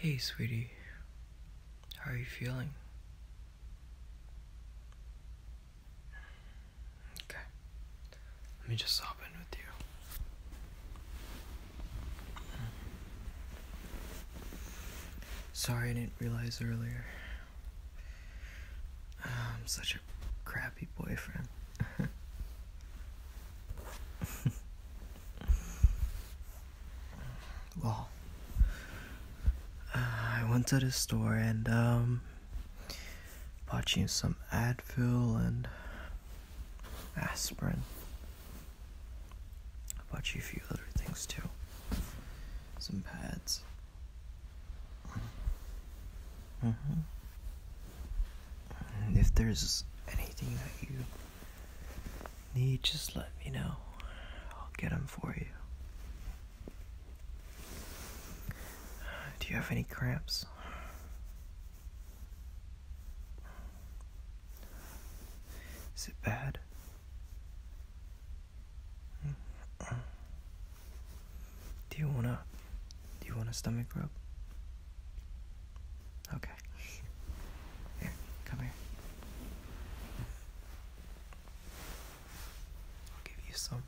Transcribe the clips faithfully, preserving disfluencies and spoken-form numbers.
Hey, sweetie. How are you feeling? Okay. Let me just hop in with you. Sorry I didn't realize earlier. I'm such a crappy boyfriend. Well, uh, I went to the store and um bought you some Advil and aspirin. I bought you a few other things too. Some pads. Mm-hmm. And if there's anything that you need, just let me know. I'll get them for you. Do you have any cramps? Is it bad? Do you wanna do you want a stomach rub? Okay. Here, come here. I'll give you some.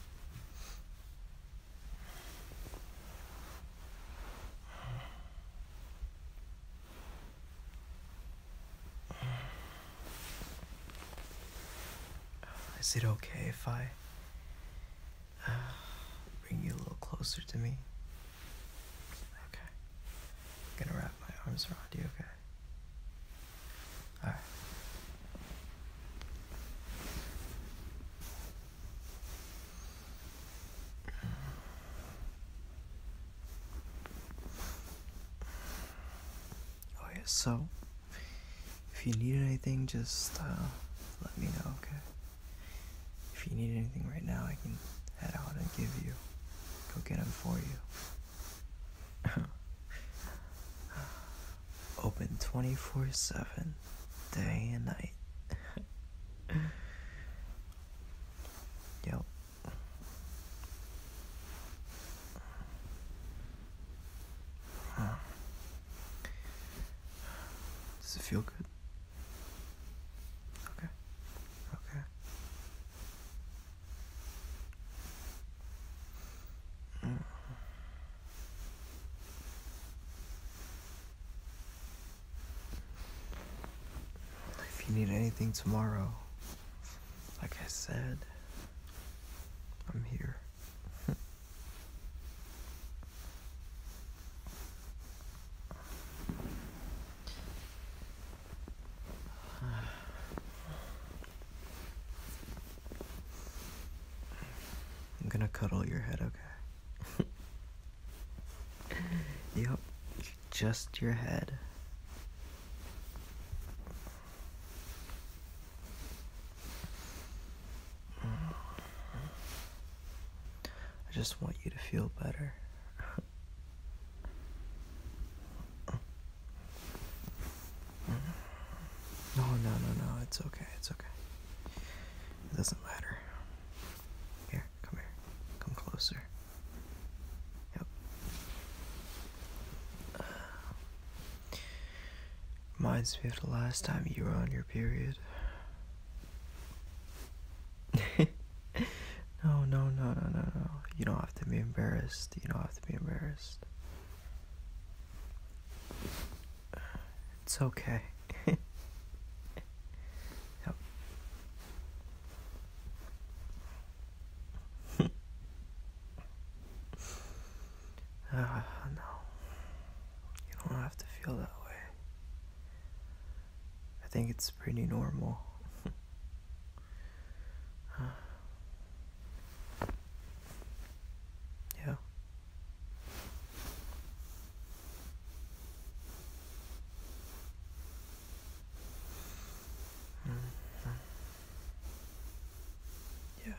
Is it okay if I uh, bring you a little closer to me? Okay. I'm gonna wrap my arms around you, okay? Alright. Oh yeah, so if you need anything, just uh, let me know, okay? If you need anything right now, I can head out and give you. Go get them for you. Open twenty-four seven, day and night. Yep. Does it feel good? Okay. Okay. Mm. If you need anything tomorrow, like I said, I'm here. I'm gonna cuddle your head, okay? Yep, just your head. I just want you to feel better. No, no, no, no, it's okay, it's okay. It doesn't matter. Here, come here. Come closer. Yep. Reminds me of the last time you were on your period. No, no, no, no, no, no. You don't have to be embarrassed. You don't have to be embarrassed. It's okay. Yep. Uh, no. You don't have to feel that way. I think it's pretty normal. Yeah. Mm-hmm. Yeah.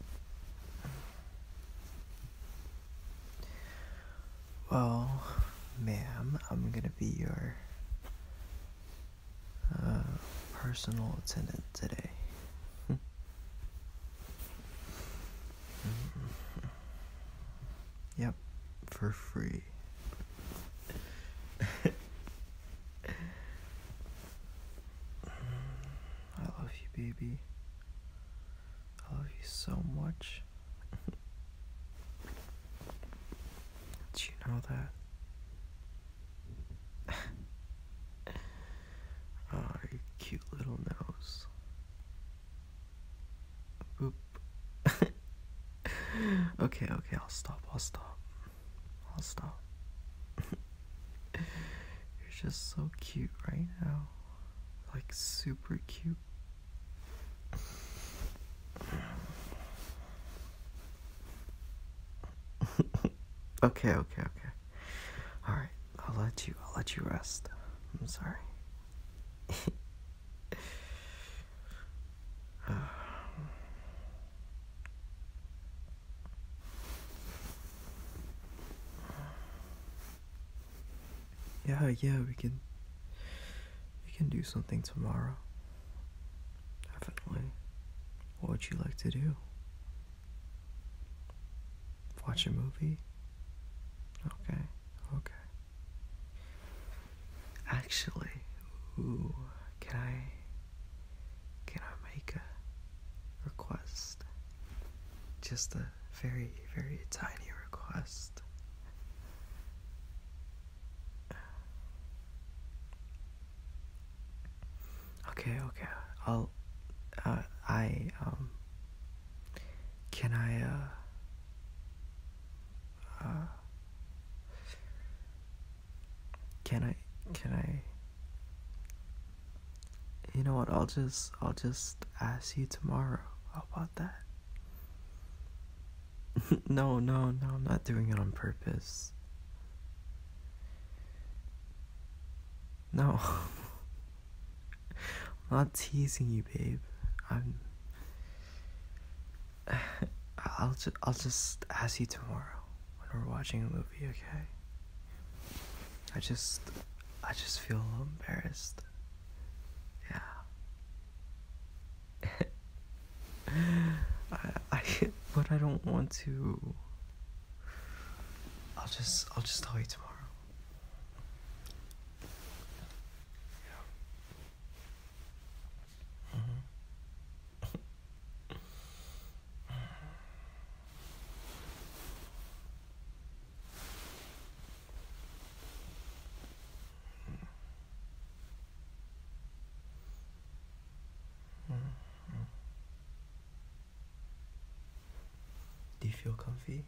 Well, Ma'am, I'm gonna be your uh, personal attendant today. Yep, for free. I love you, baby. I love you so much. Did you know that? Oh, your cute little nose. Boop. Okay, okay, I'll stop, I'll stop. I'll stop. You're just so cute right now. Like, super cute. Okay, okay, okay. Alright, I'll let you, I'll let you rest. I'm sorry. Yeah, yeah, we can, we can do something tomorrow. Definitely. What would you like to do? Watch a movie? Okay, okay. Actually, ooh, can I, can I make a request? Just a very, very tiny request. Okay, okay, I'll, uh, I, um, can I, uh, uh, can I, can I, you know what, I'll just, I'll just ask you tomorrow. How about that? No, no, no, I'm not doing it on purpose. No. I'm not teasing you, babe. I'm, I'll just, I'll just ask you tomorrow when we're watching a movie, okay? I just, I just feel a little embarrassed. Yeah. I, I, but I don't want to. I'll just, I'll just tell you tomorrow. Yeah. Mm-hmm. Do you feel comfy?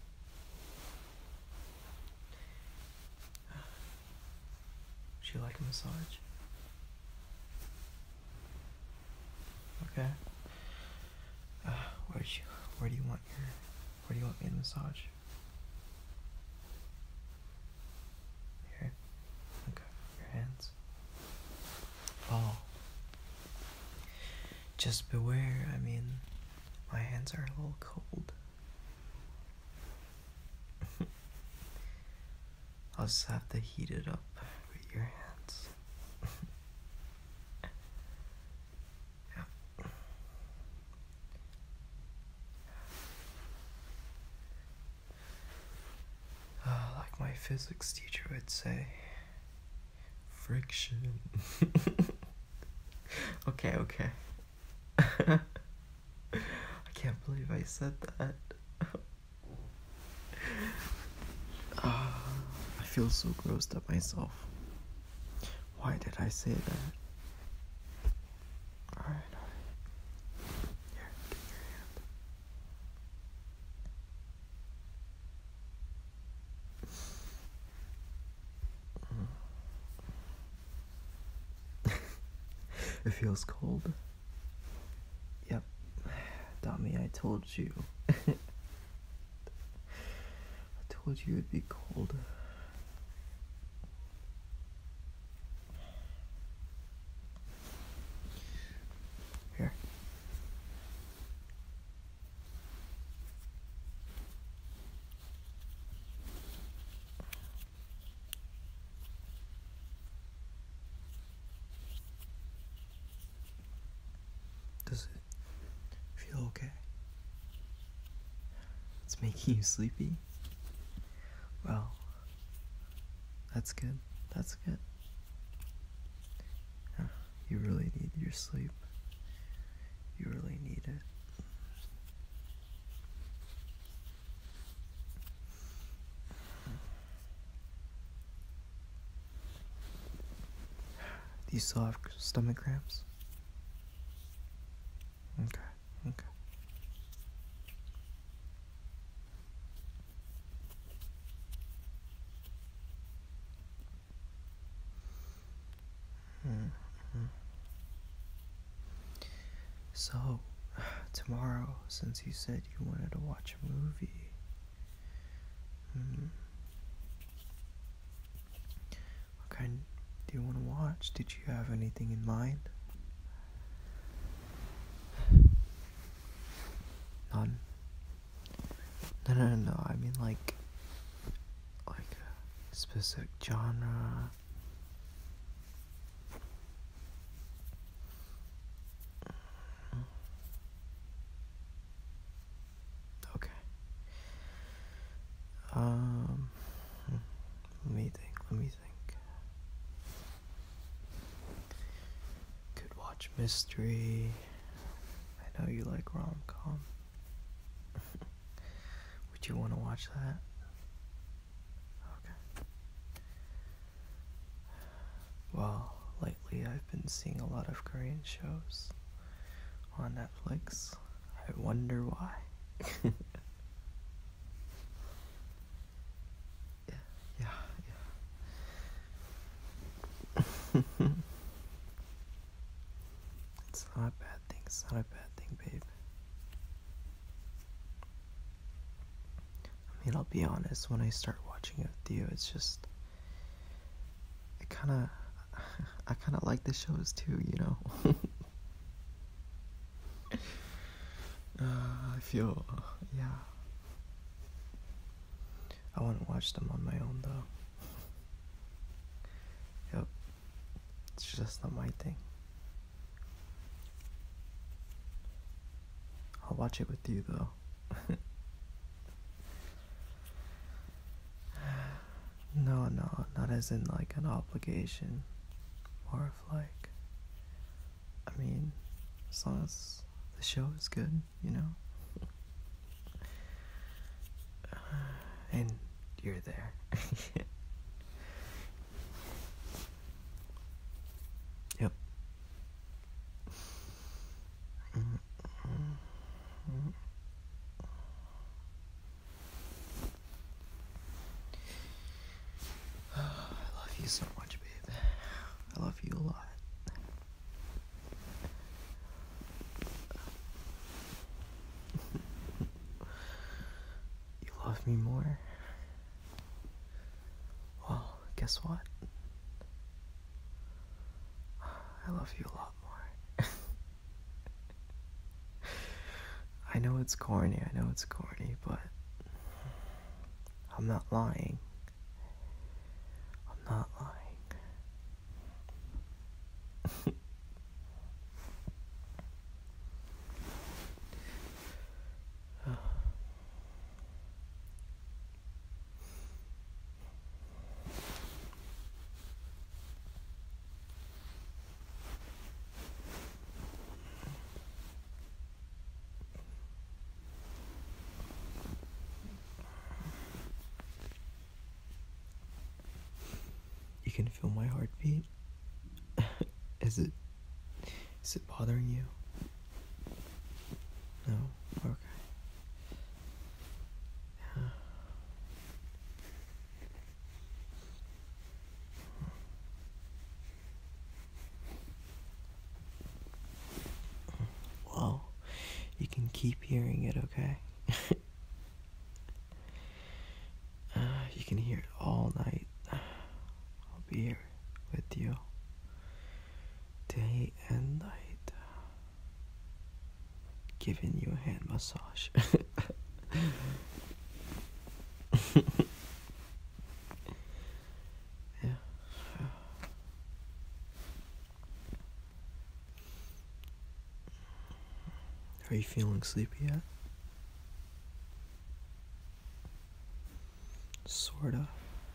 Would you like a massage? Okay. Uh, where do you, where do you want your, where do you want me to massage? Here. Okay. Your hands. Oh. Just beware. I mean, my hands are a little cold. I'll just have to heat it up with your hands. Yeah. Uh, like my physics teacher would say, friction. Okay, okay. I can't believe I said that. uh, I feel so grossed up myself. Why did I say that? Alright, alright. Here, give me your hand. It feels cold. Yep. Dummy, I told you. I told you it'd be cold. Here. okay? It's making you sleepy? Well, that's good. That's good. Yeah, you really need your sleep. You really need it. Do you still have stomach cramps? Okay, okay. Mm-hmm. So, tomorrow, since you said you wanted to watch a movie, hmm, what kind do you want to watch? Did you have anything in mind? None. No, no, no, no. I mean, like, like a specific genre. Okay. Um, hmm, let me think. Let me think. Could watch mystery. I know you like rom-com. Would you want to watch that? Okay. Well, lately I've been seeing a lot of Korean shows on Netflix. I wonder why. yeah, yeah, yeah. It's not a bad thing. It's not a bad thing, babe. I mean, I'll be honest, when I start watching it with you, it's just, it kind of, I kind of like the shows too, you know? uh, I feel, yeah. I want to watch them on my own, though. Yep. It's just not my thing. I'll watch it with you, though. No, no, not as in like an obligation. More of like, I mean, as long as the show is good, you know? And you're there. Yep. I love you so much, babe. I love you a lot. You love me more? Well, guess what? I love you a lot more. I know it's corny, I know it's corny, but I'm not lying. I'm not lying. You can feel my heartbeat? Is it, is it bothering you? No? Okay. Yeah. Well, you can keep hearing it, okay? uh, you can hear it all night. I'll be here with you day and night, giving you a hand massage. Yeah. Are you feeling sleepy yet? Sorta.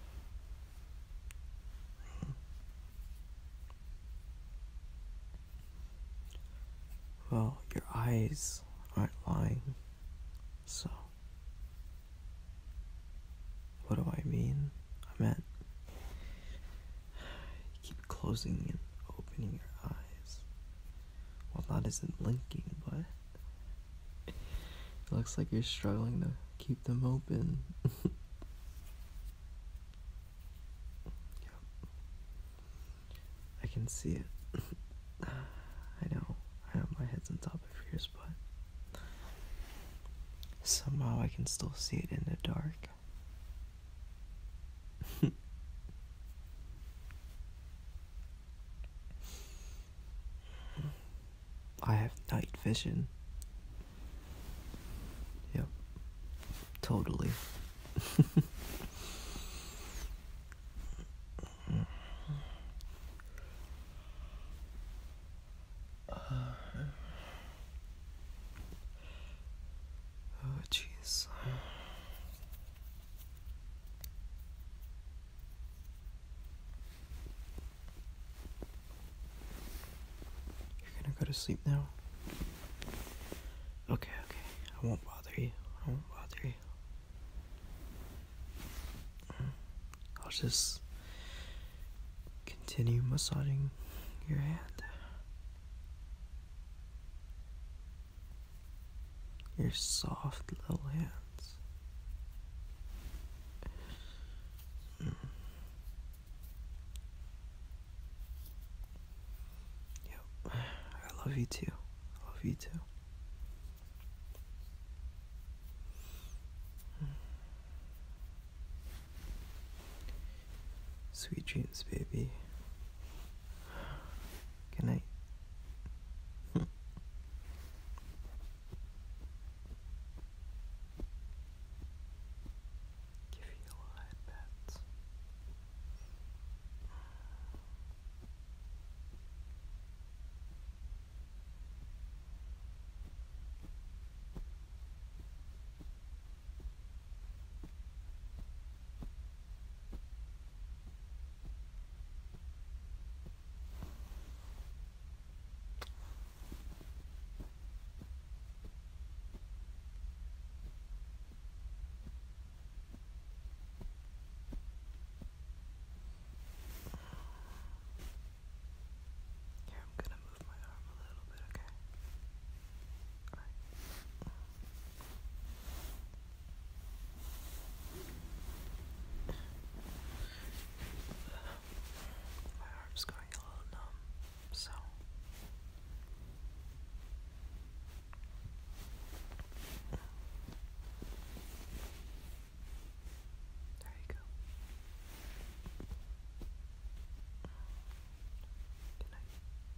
Well, your eyes aren't lying, so. What do I mean? I meant you keep closing and opening your eyes. Well, that isn't blinking, but it looks like you're struggling to keep them open. Yep. I can see it. I know. I know my head's on top of yours, but somehow I can still see it in the dark. I have night vision. Yep. Totally. Oh, jeez. You're gonna go to sleep now? Okay, okay. I won't bother you. I won't bother you. I'll just continue massaging your hand. Your soft little hands. Mm. Yep. I love you too. I love you too. Sweet dreams, baby. Good night. Give you a little head pats. Here, I'm gonna move my arm a little bit, okay? Alright. My arm's going a little numb, so. There you go. Good night.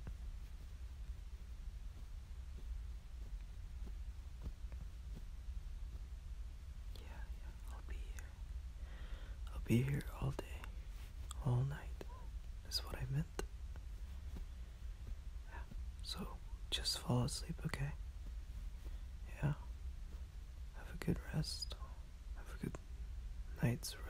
Yeah, yeah, I'll be here. I'll be here all day, all night, is what I meant. Yeah, so just fall asleep, okay? Yeah. Have a good rest. Have a good night's rest.